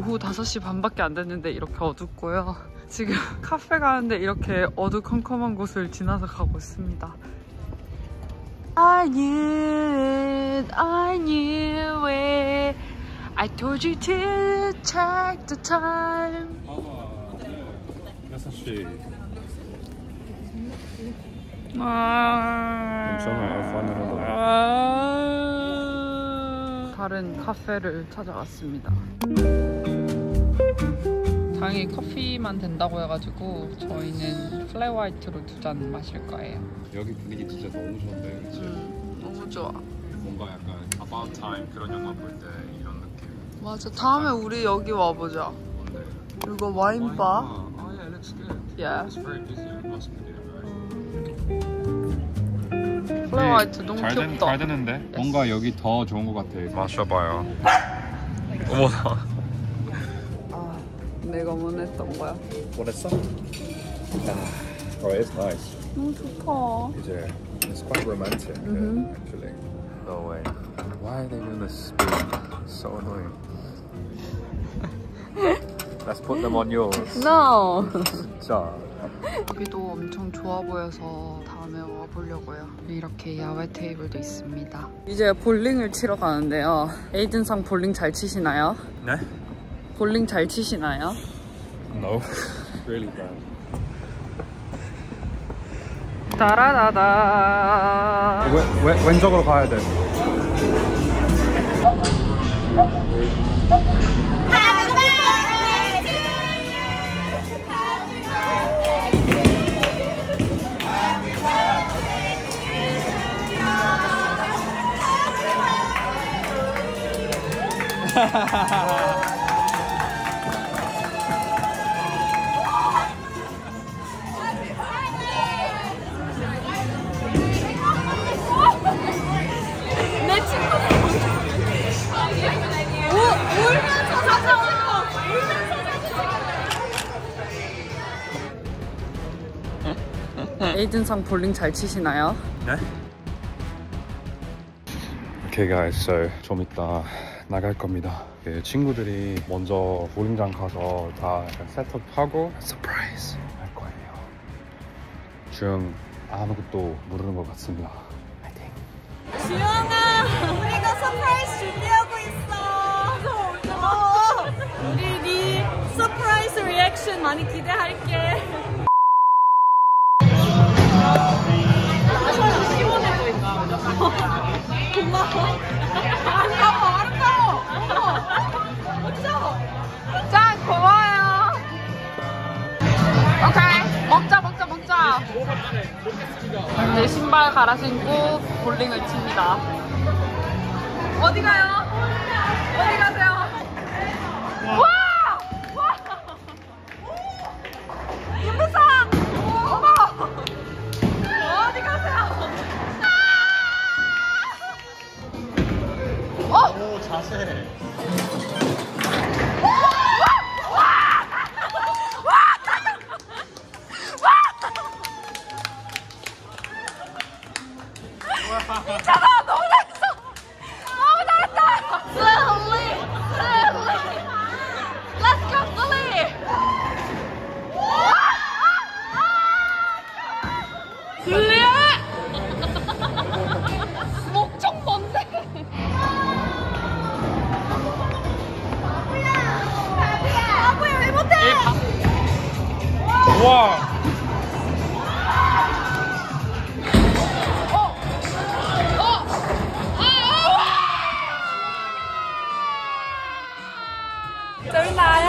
오후 5시 반밖에 안 됐는데 이렇게 어둡고요. 지금 카페 가는데 이렇게 어두컴컴한 곳을 지나서 가고 있습니다. I knew it. I told you to check the time. 6시. 다른 카페를 찾아왔습니다. 다행히 커피만 된다고 해가지고 저희는 플랫 화이트로 2잔 마실 거예요. 여기 분위기 진짜 너무 좋은데, 그치? 너무 좋아. 뭔가 약간 About Time 그런 영화 볼 때 이런 느낌. 맞아. 다음에 우리 여기 와보자. 뭔데? 이거 와인바. Oh yeah, it looks good. Yeah. It's very busy. It must be good, right? 플랫 화이트 너무 귀엽다. 잘 되는데? 뭔가 여기 더 좋은 것 같아. 마셔봐요. 어머. 내가 원했던 거야. 원했어? Oh, it's nice. 너무 좋다. 이제 it's quite romantic, actually. No way. Why are they doing this spoon? So annoying. Let's put them on yours. No. 진짜. 여기도 엄청 좋아 보여서 다음에 와보려고요. 이렇게 야외 테이블도 있습니다. 이제 볼링을 치러 가는데요. 에이든상 볼링 잘 치시나요? 네? 볼링 잘 치시나요? No. Really bad. 따라다다. 왼쪽으로 가야 돼. 내 친구 울면서 사진 찍어. 에이든상 볼링 잘 치시나요? 네? Okay guys, so 좀 이따 나갈 겁니다. 친구들이 먼저 볼링장 가서 다 셋업하고 서프라이즈 할 거예요. 지금 아무것도 모르는 것 같습니다. 파이팅! 주영아, 우리가 서프라이즈 준비하고 있어. 우리 네 서프라이즈 리액션 많이 기대할게. 시원해 보인다. 고마워. 아름다워. 멋져. 짠! 고마워요. 오케이. 먹자. 이제 신발 갈아 신고 볼링을 칩니다. 어디 가요? 어디 가세요? 와! 윤부상! 어머! 어디 가세요? 오, 자세. 미쳤아! 너무 잘했어! 너무 잘했다! 슬리! Let's go 슬리! 슬리야! 목청 뭔데? 바보야, 왜 못해? 와. 저기 나요.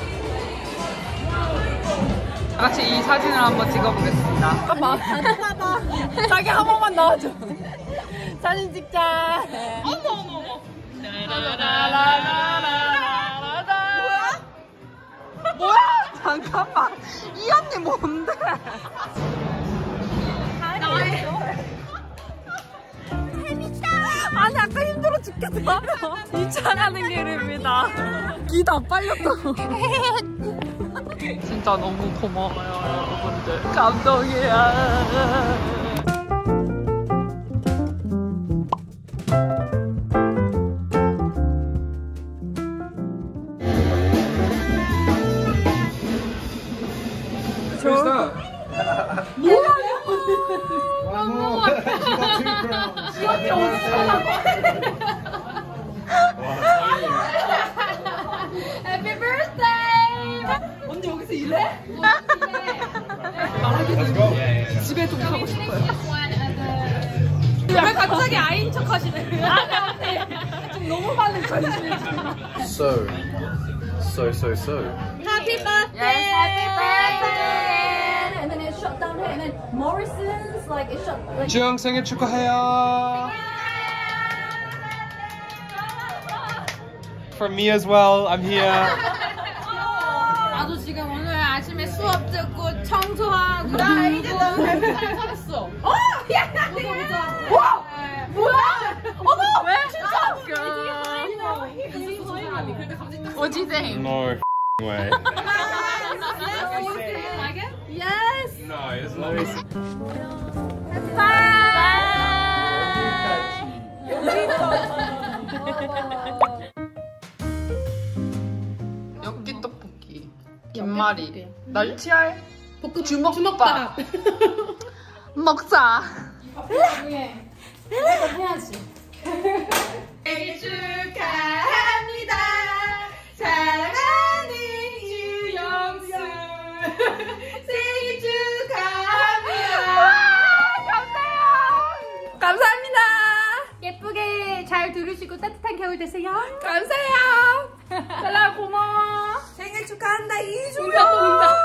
같이 이 사진을 한번 찍어보겠습니다. 잠깐만. 자기 한 번만 넣어줘. 사진 찍자. 어머. 뭐야? 잠깐만. 이 언니 뭔데? 재밌다. 아니 아까 힘들어 죽겠어. 2차 가는 길입니다. 기 다 빨렸다. 진짜 너무 고마워요, 여러분들. 감동이야. Happy birthday! 언니 여기서 일해? 말하기는 집에 좀 가고 싶어요. 왜 갑자기 아이인 척 하시네? 좀 너무 많은 관심이 So. Happy birthday! Yes, happy birthday! And then it's shut down here, and then Morrison's like it's shut. Like, 주영 생일 축하해요. For me as well. I'm here. 나도 지금 오늘 아침에 수업 듣고 청소하고 나 이제 너무 잘 살았어. 야! 와! 뭐야? 어머! 왜? 진짜 웃겨. What do you think? No way. Yes! No, it's not. 엽기 떡볶이, 김말이, 날치알, 주먹밥. 먹자. 생일 축하합니다. 사랑하는 유영수. 생일 축하합니다. 감사합니다. 예쁘게 잘 들으시고 따뜻한 겨울 되세요. 감사해요. 달라 고마워. 생일 축하한다 이주영. 또 운다.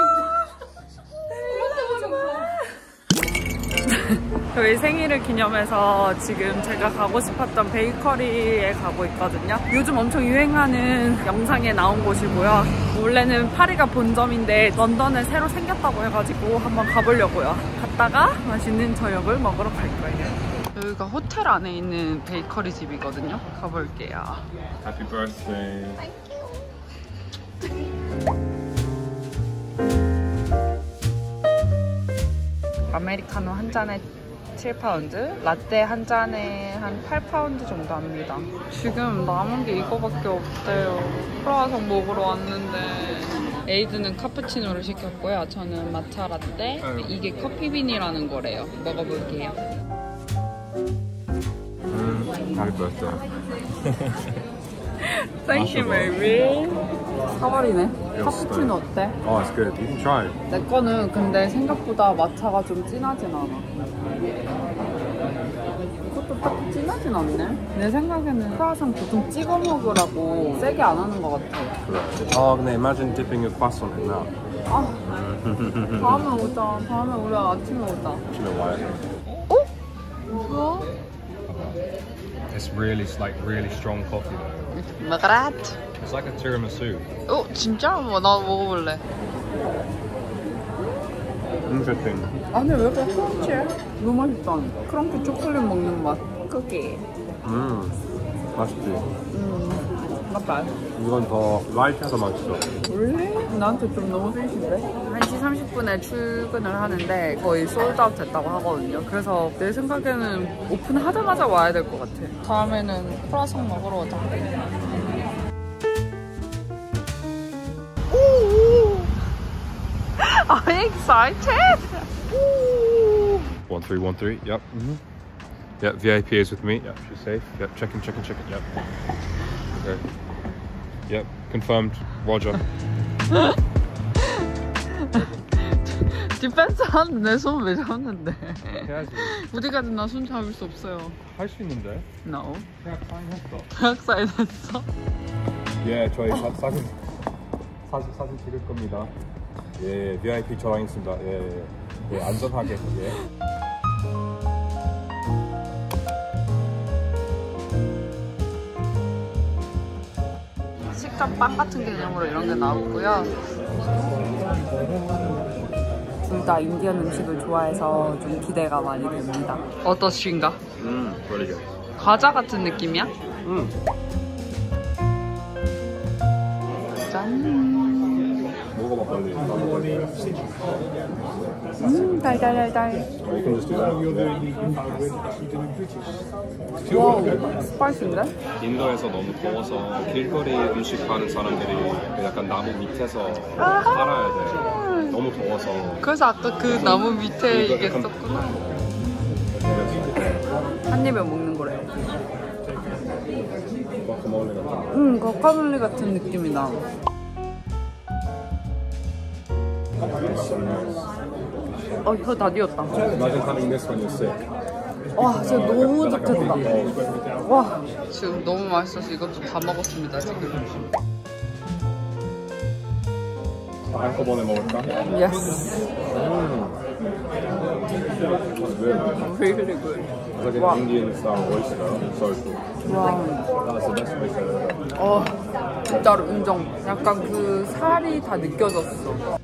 저희 생일을 기념해서 지금 제가 가고 싶었던 베이커리에 가고 있거든요. 요즘 엄청 유행하는 영상에 나온 곳이고요. 원래는 파리가 본점인데 런던에 새로 생겼다고 해가지고 한번 가보려고요. 갔다가 맛있는 저녁을 먹으러 갈 거예요. 여기가 호텔 안에 있는 베이커리 집이거든요. 가볼게요. Happy birthday. 아메리카노 한 잔에 7파운드, 라떼 한 잔에 한 8파운드 정도 합니다. 지금 남은 게 이거밖에 없대요. 크로와상 먹으러 왔는데 에이드는 카푸치노를 시켰고요. 저는 마차 라떼, 이게 커피빈이라는 거래요. 먹어볼게요. Happy birthday. Thank you, baby. 사발이네. 카푸치노 어때? Oh, it's good. You can try. 내 거는 근데 생각보다 마차가 좀 진하진 않아. 이것도 딱 진하진 않네. 내 생각에는 크로와상 보통 찍어 먹으라고 세게 안 하는 것 같아. Oh, 근데 imagine dipping your croissant in that. 아, 다음에 오자. 다음에 우리 아침에 오자. 아침에 와야 돼. 어? 뭐야? It's really strong coffee though. 마가랏. It's like a tiramisu. 어, 진짜? 나 먹어볼래. Interesting. 아니, 왜 이렇게 크런치해? 너무 맛있다. 크런치 초콜릿 먹는 맛. 쿠키. 맛있지? 맞다. 이건 더 라이트해서 맛있어. 원래? 나한테 좀 너무 스윗인데? 1시 30분에 출근을 하는데 거의 솔드아웃 됐다고 하거든요. 그래서 내 생각에는 오픈하자마자 와야 될 것 같아. 다음에는 크로와상 먹으러 오자. I'm excited! 1313. Yep. Yep. VIP is with me. Yep. She's safe. Yep. Check in. Yep. Okay. Yep. Confirmed. Roger. 디펜스 하는데 내 손 왜 잡는데? 해야지. 우리까지 나 손 잡을 수 없어요. 할 수 있는데. No. 그냥 사인했어. 계약 사인했어? 예, 저희 사진 찍을 겁니다. 예, VIP 저랑 있습니다. 예, 안전하게. 예. 식감 빵 같은 개념으로 이런 게 나왔고요. 둘 다 인디언 음식을 좋아해서 좀 기대가 많이 됩니다. 어떠신가? really good. 과자 같은 느낌이야? 짠. 먹어봐 빨리. 달달달달. You can just do that. 와우, 스파이시인데? 인도에서 너무 더워서 길거리 음식 하는 사람들이 약간 나무 밑에서 살아야 돼. 너무 더워서. 그래서 아까 그 나무 밑에 이게 약간- 있었구나. 한 입에 먹는 거래요. 과카몰리 같은 거. 과카몰리 같은 느낌이 나. 혀 다 뒤었다. Imagine having this when you're sick. 와, 진짜 너무 좋겠다. 와, 지금 너무 맛있어서 이것도 다 먹었습니다, 지금. 한꺼번에 먹을까? Yes. Really good. It's like an Indian style oyster. So cool. 와, That's the best place I've ever. 진짜로 인정. 약간 그 살이 다 느껴졌어.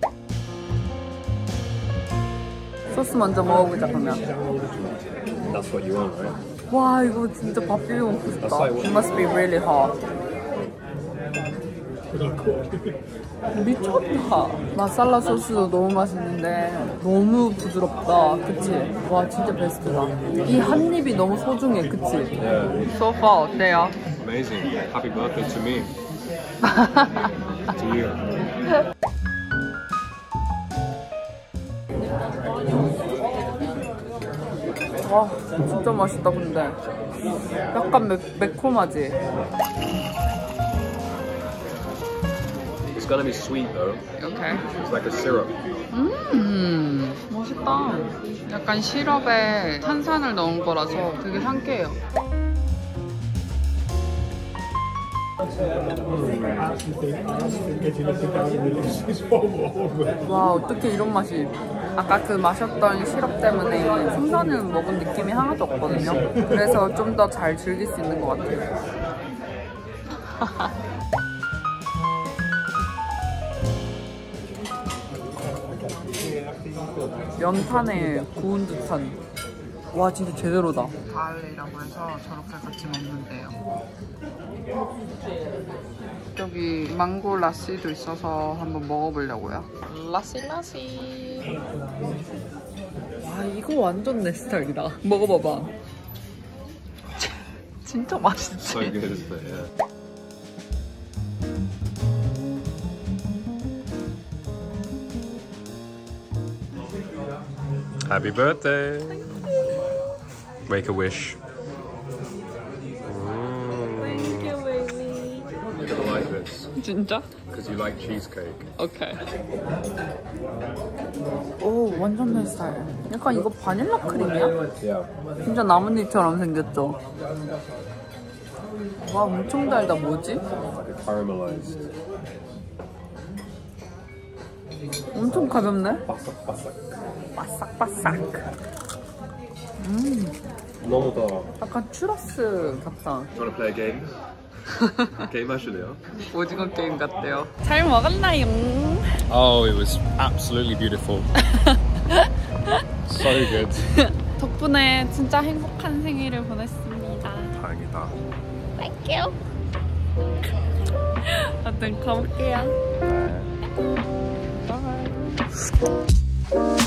소스 먼저 먹어보자, 그러면. That's what you want, right? 와, 이거 진짜 밥 비벼 먹고 싶다. It must be really hot. 미쳤다. 마살라 소스도 너무 맛있는데 너무 부드럽다. 그치? 와, 진짜 베스트다. 이 한 입이 너무 소중해. 그치? Yeah. So far 어때요? Amazing. Happy birthday to me. To you. 와, 진짜 맛있다. 근데 약간 매콤하지? It's gonna be sweet though. Okay. It's like a syrup. 맛있다. 약간 시럽에 탄산을 넣은 거라서 되게 상쾌해요. 와, 어떻게 이런 맛이. 아까 그 마셨던 시럽 때문에 생선을 먹은 느낌이 하나도 없거든요. 그래서 좀 더 잘 즐길 수 있는 것 같아요. 연탄에 구운 듯한. 와, 진짜 제대로다. 가을이라고 해서 저렇게 같이 먹는데요. 여기 망고 라시도 있어서 한번 먹어보려고요. 라시. 와, 이거 완전 내 스타일이다. 먹어봐봐. 진짜 맛있지? So good, isn't it? Yeah. Happy birthday! Make a wish. Thank you, baby. You're gonna like this 진짜? because you like cheesecake. 오케이. 오, 완전 내 스타일. 약간 이거 바닐라 크림이야? Yeah. 진짜 나뭇잎처럼 생겼죠? 와, 엄청 달다. 뭐지? Caramelized. 엄청 가볍네? 바삭바삭. 바삭바삭. 너무 더. 약간 추러스 같다. You wanna play a game? 게임 하실래요? 오징어 게임 같대요. 잘 먹었나요? Oh, it was absolutely beautiful. So good. 덕분에 진짜 행복한 생일을 보냈습니다. 다행이다. 갈게요. 아무튼 가볼게요. 네. 바이.